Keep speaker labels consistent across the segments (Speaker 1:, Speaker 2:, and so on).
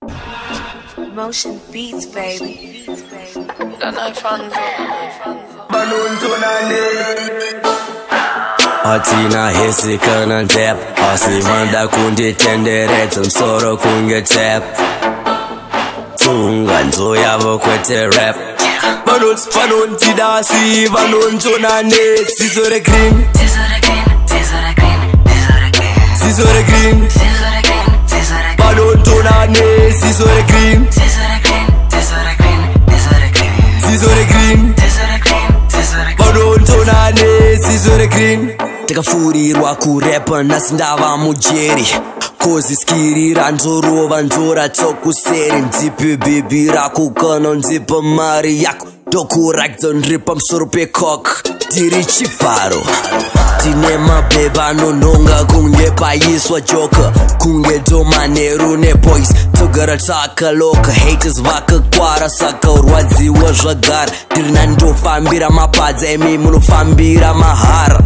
Speaker 1: Motion beats, baby.
Speaker 2: Atina hesi kana tap asivanda kunditenderedza msoro kunge tap tsunga nzo yavo kwete rap vanontidasi vanontonane sizore green sizore green vanontonane sizore green sizore green vanontonane sizore green takafurirwa kurepa nhasi ndava mujeri kozi skiri ranzorova nzoratsokuseri ndipe bhebi rako kana ndipa mari yako ndokurakidza ndiri pamusoro pekok tiri chivharo tine mabheba anonhonga kunge paiswa joka kunge domanheru neboys togara takaloka haters vakakwara saka urwadziwa zvagara ndiri nandofambira mapadza emi munofambira mahara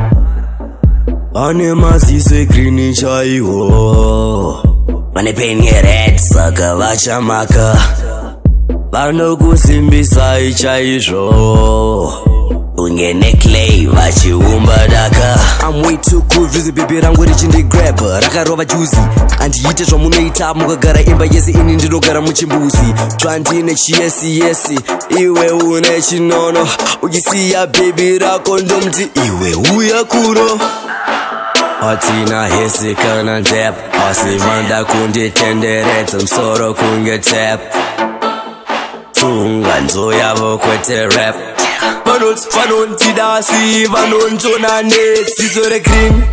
Speaker 2: ane maziso egrini chaiwo vane peni red saka vachamaka vanokusimbisai chaizvo unge neclay vachiumba daka amwitukuvizi bhebi rangu richindigrab rakarova juzi handiite zvamunoita mukagara imba yese ini ndinogara muchimbuzi zvandine chiyesiyesi iwe une chinono uchisiya bhebi rako ndomuti iwe uya kuno atina hesi kana tap asivanda kunditenderedza msoro kunge tap tsunga nzo yavo kwete rap vanontidasi vanontonane sizore green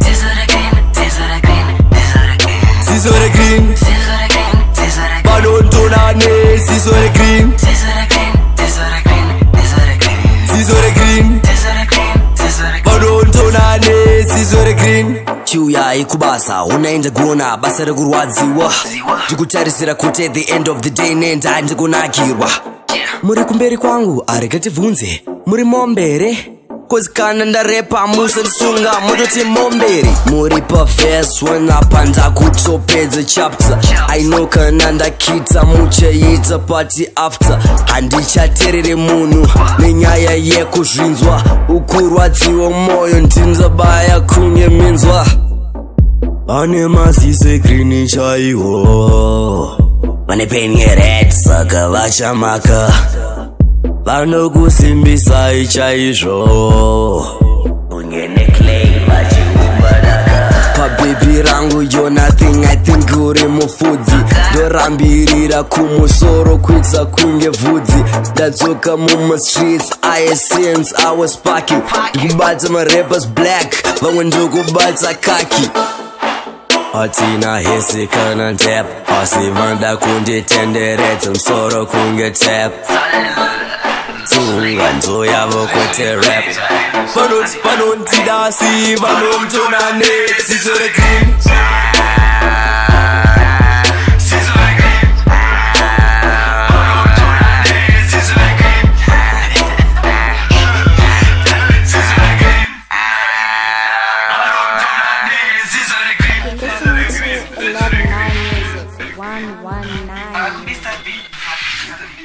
Speaker 2: sizore green vanontonane sizore green sizore green vanontonane sizore green chiuyai kubasa unaenda kuona basa rekurwadziwa ndikutarisira kuti at the end of the day nenda ndikunakirwa muri kumberi kwangu aregativhunze muri mombere kozi kana ndarepa musendisunga mutoti momberi muri pavhesi wenapa ndakutopedza chapter aino kana ndakita muchaita pati after handichaterere munhu nenyaya yekuzvinzwa ukurwadziwa moyo ndinzabaya kunge minzwa ane maziso egrini chaiwo vane peni red saka vachamaka vanokusimbisai chaizvo unge neclay vachiumba daka pabhebi rangu yo nothing I think uri mufudzi ndorambirira kumusoro kuitsa kunge vhudzi ndadzoka mumastreets isense I was sparking ndikubata marappers black vamwe ndokubata kaki atina hesi kana tap asivanda kunditenderedza msoro kunge tap tsunga nzo yavo kwete rap vanontidasi vanontonane sizore green
Speaker 1: Love my music 119.